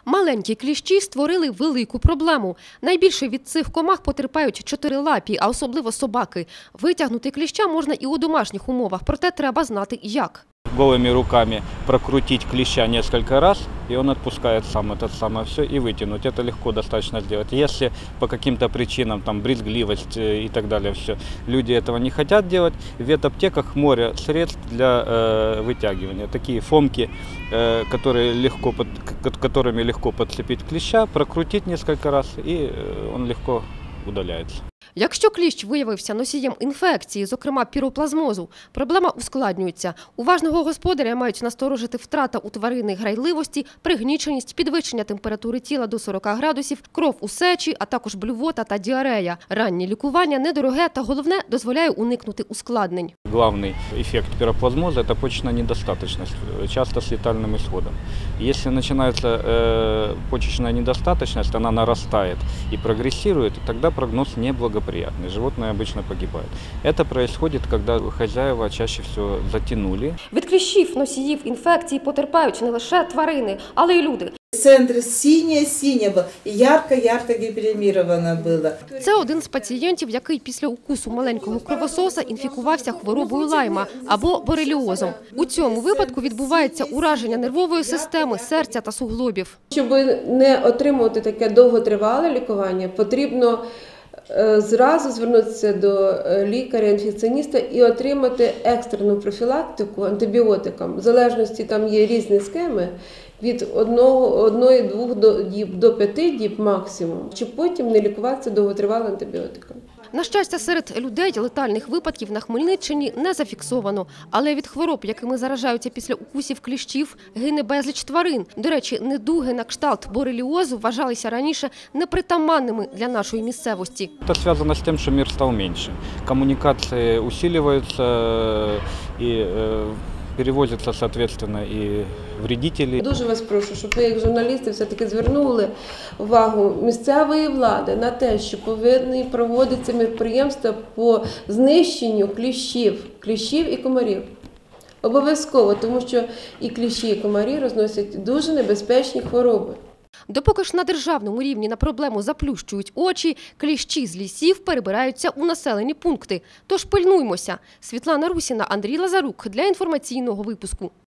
Маленькі кліщі створили велику проблему. Найбільше від цих комах потерпають чотирилапі, а особливо собаки. Витягнути кліща можна і у домашніх умовах, проте треба знати як. Голыми руками прокрутить клеща несколько раз, и он отпускает сам это самое все и вытянуть. Это легко достаточно сделать. Если по каким-то причинам, там брезгливость и так далее, все, люди этого не хотят делать, в ветаптеках море средств для вытягивания. Такие фомки, которыми легко подцепить клеща, прокрутить несколько раз, и он легко удаляется. Якщо кліщ виявився носієм інфекції, зокрема піроплазмозу, проблема ускладнюється. Уважного господаря мають насторожити втрата у тварини грайливості, пригніченість, підвищення температури тіла до 40 градусів, кров у сечі, а також блювота та діарея. Раннє лікування недороге та, головне, дозволяє уникнути ускладнень. Главный эффект пироплазмоза – это почечная недостаточность, часто с летальным исходом. Если начинается почечная недостаточность, она нарастает и прогрессирует, тогда прогноз неблагоприятный. Животное обычно погибает. Это происходит, когда хозяева чаще всего затянули. Від кліщів, носіїв інфекції потерпають не лише тварини, але й люди. Центр синее было, ярко-ярко гиперемировано было. Це один з пацієнтів, який після укусу маленького кровососа інфікувався хворобою Лайма або бореліозом. У цьому випадку відбувається ураження нервової системи, серця та суглобів. Щоб не отримувати таке довготривале лікування, потрібно зразу звернутися до лікаря-інфекціоніста і отримати екстрену профілактику антибіотикам. В залежності там є різні схеми, від 1-2 діб до 5 діб максимум, щоб потім не лікуватися довготривалим антибіотиками. На щастя, серед людей летальних випадків на Хмельниччині не зафіксовано. Але від хвороб, якими заражаються після укусів кліщів, гине безліч тварин. До речі, недуги на кшталт бореліозу вважалися раніше непритаманними для нашої місцевості. Это связано с тем, что мир стал меньше. Коммуникации усиливаются и перевозятся, соответственно, и вредители. Дуже вас прошу, щоб ви, як журналісти, все-таки звернули увагу місцевої влади на те, що повинні проводитися мероприємства по знищенню кліщів і комарів. Обов'язково, тому що і кліщі, і комарі розносять дуже небезпечні хвороби. Допоки ж на державному рівні на проблему заплющують очі, кліщі з лісів перебираються у населені пункти. Тож пильнуймося. Світлана Русіна, Андрій Лазарук для інформаційного випуску.